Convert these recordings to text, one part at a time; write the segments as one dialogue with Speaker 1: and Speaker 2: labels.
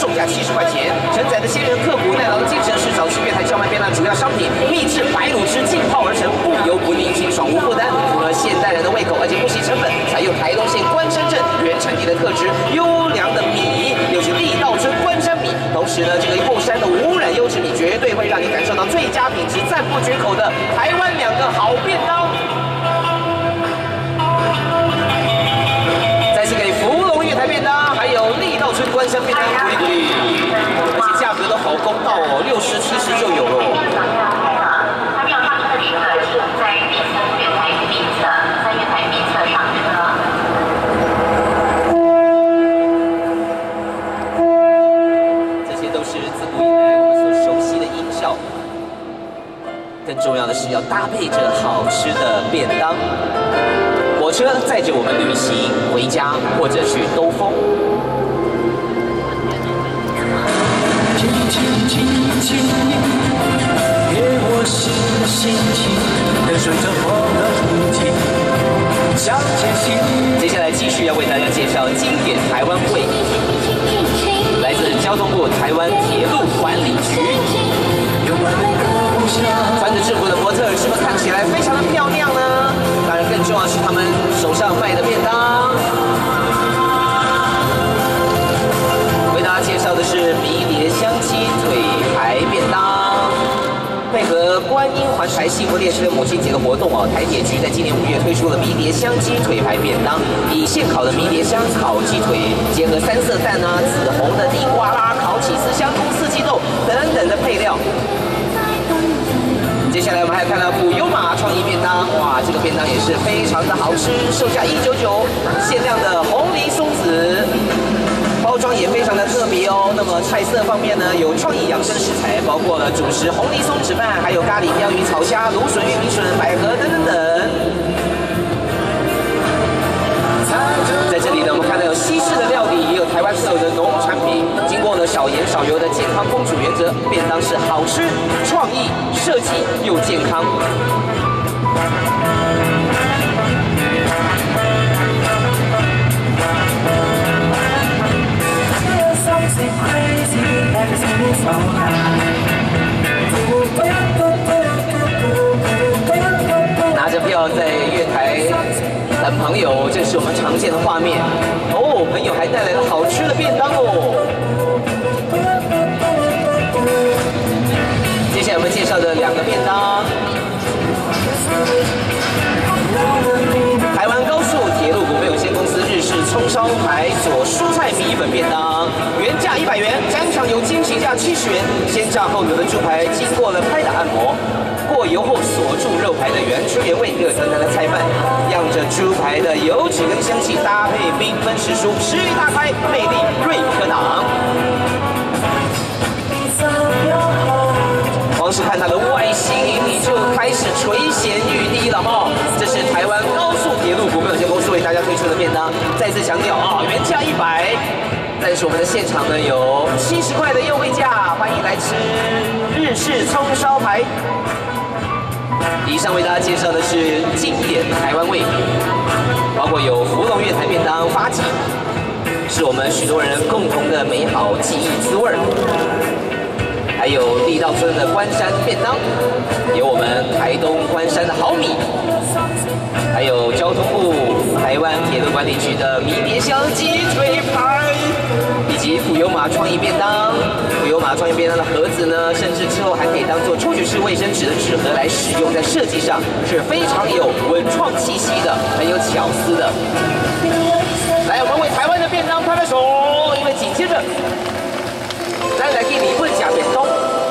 Speaker 1: 售价70块钱。承载的鲜人刻苦耐劳的精神是早期月台叫卖便当主要商品，秘制白卤汁浸泡而成，不油不腻，清爽无负担，符合现代人的胃口，而且不惜成本，采用台东县关山镇原产地的特质优良的米，又是地道村关山米。同时呢，这个后山的无污染优质米，绝对会让你感受到最佳品质、赞不绝口的台湾2个好便当。再次给福隆月台便当，还有力道村关山便当鼓励鼓励，而且价格都好公道哦，60、70就有了。还没有上车的旅客，请在第3月台 B 侧3月台 B 侧上车。这些都是自古以来我们所熟悉的音效。更重要的是要搭配着好吃的便当。火车载着我们旅行回家，或者去兜风。给我新的心情，跟随着我的途径向前行。接下来继续要为大家介绍经典台湾味，来自交通部台湾铁路管理局。穿着制服的模特是不是看起来非常的漂亮呢？当然，更重要的是他们手上卖的便当。为大家介绍的是迷迭香鸡腿排便当，配合观音环台幸福列车的母亲节的活动哦，台铁局在今年5月推出了迷迭香鸡腿排便当，以现烤的迷迭香烤鸡腿，结合3色蛋啊、紫红的地瓜啦、烤起司、香菇、四季豆等等的配料。接下来我们还看到普悠玛创意便当，哇，这个便当也是非常的好吃，售价199，限量的红梨松子，包装也非常的特别哦。那么菜色方面呢，有创意养生食材，包括了主食红梨松子饭，还有咖喱鲷鱼草虾、芦笋、玉米笋、百合等等等。在这里呢，我们看到有西式的料理，也有台湾特有的农产品，经过了少盐少油的健康烹煮原则，便当是好吃、创意、设计又健康。拿着票在月台等朋友，这是我们常见的画面。哦，朋友还带来了好吃的便当哦。接下来我们介绍的2个便当，台湾高速铁路股份有限公司日式葱烧排佐蔬菜米粉便当，原价100元，单场有惊喜价70元。先炸后油的猪排经过了拍打按摩，过油后锁住肉排的原汁原味，热腾腾的菜饭，漾着猪排的油脂跟香气，搭配缤纷时蔬，食欲大开，魅力锐不可挡。光是看它的外形，你就开始垂涎欲滴了哈！这是台湾高速铁路股份有限公司为大家推出的便当，再次强调啊，原价100，但是我们的现场呢有70块的优惠价，欢迎来吃日式葱烧排。以上为大家介绍的是经典台湾味，包括有福隆月台便当发起，是我们许多人共同的美好记忆滋味。还有力道村的关山便当，有我们台东关山的好米，还有交通部台湾铁路管理局的迷迭香鸡腿排，以及普悠玛创意便当。普悠玛创意便当的盒子呢，甚至之后还可以当做抽取式卫生纸的纸盒来使用，在设计上是非常有文创气息的，很有巧思的。来，我们为台湾的便当拍拍手，因为紧接着咱来给你问下便当。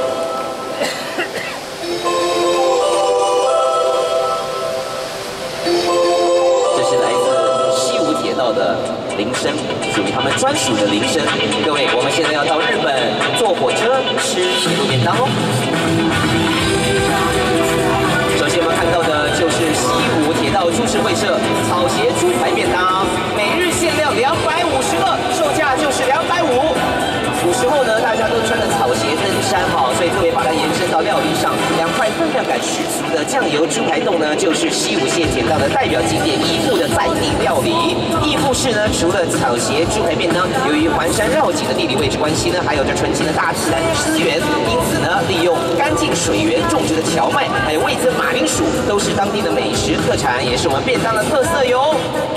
Speaker 1: 这是来自西武铁道的铃声，属于他们专属的铃声。各位，我们现在要到日本坐火车吃铁路便当哦。首先我们看到的就是西武铁道株式会社草鞋猪排便当，每日限量250个，售价就是250。古时候呢，大家都穿着草鞋跟山哈，所以特别把它延伸到料理上。2块分量感十足的酱油猪排冻呢，就是西武线铁道的代表景点义富的在地料理。义富市呢，除了草鞋猪排便当，由于环山绕境的地理位置关系呢，还有着纯净的大自然资源，因此呢，利用干净水源种植的荞麦，还有味增马铃薯，都是当地的美食特产，也是我们便当的特色哟。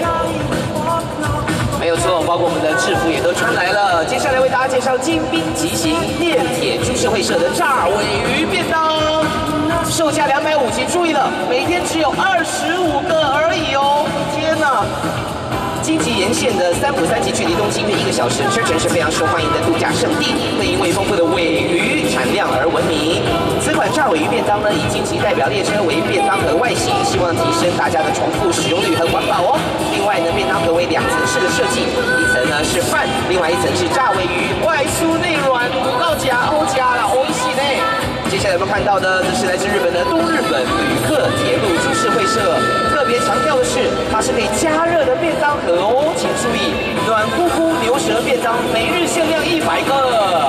Speaker 1: 没有错，包括我们的制服也都穿来了。接下来为大家介绍精兵急行电铁株式会社的炸尾鱼便当，售价250，注意了，每天只有25个而已哦！天哪！京吉沿线的3府3级距离东京约1个小时，车程是非常受欢迎的度假胜地，会因为丰富的尾鱼产量而闻名。此款炸尾鱼便当呢，以京吉代表列车为便当盒外形，希望提升大家的重复使用率和环保哦。另外呢，便当盒为2层式的设计，一层呢是饭，另外一层是炸尾鱼，外酥内软，不到夹欧夹啦，欧一起呢。接下来我们看到的，这是来自日本的东日本旅客铁路株式会社，特别强调的是，它是可以加热的便当盒哦，请注意，暖乎乎牛舌便当，每日限量100个。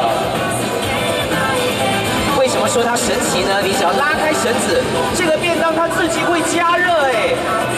Speaker 1: 为什么说它神奇呢？你只要拉开绳子，这个便当它自己会加热哎。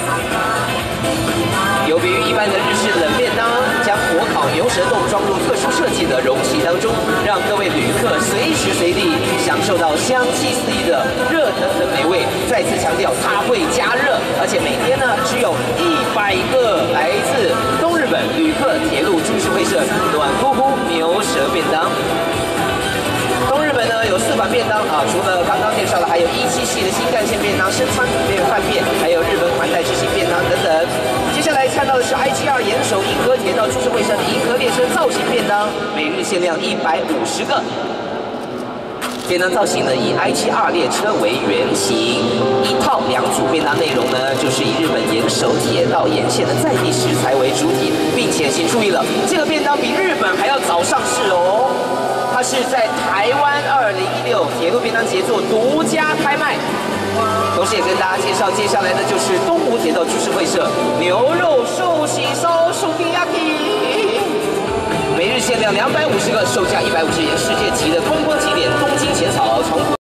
Speaker 1: 有别于一般的日式冷便当，将火烤牛舌冻装入特殊设计的容器当中，让各位旅客随时随地享受到香气四溢的热腾腾美味。再次强调，它会加热，而且每天呢只有100个来自东日本旅客铁路株式会社暖乎乎牛舌便当。东日本呢有4款便当啊，除了刚刚介绍的，还有17系的新干线便当、深川普便饭店，还有日本款待之星便当等等。接下来看到的是 IGR 岩手银河铁道株式会社的银河列车造型便当，每日限量150个。便当造型呢以 IGR 列车为原型，一套2组便当内容呢就是以日本岩手铁道沿线的在地食材为主体，并且请注意了，这个便当比日本还要早上市哦。它是在台湾2016铁路便当节做独家开卖，同时也跟大家介绍，接下来的就是东武铁道株式会社牛肉寿喜烧薯丁亚基，每日限量250个，售价150元，世界级的观光景点东京浅草。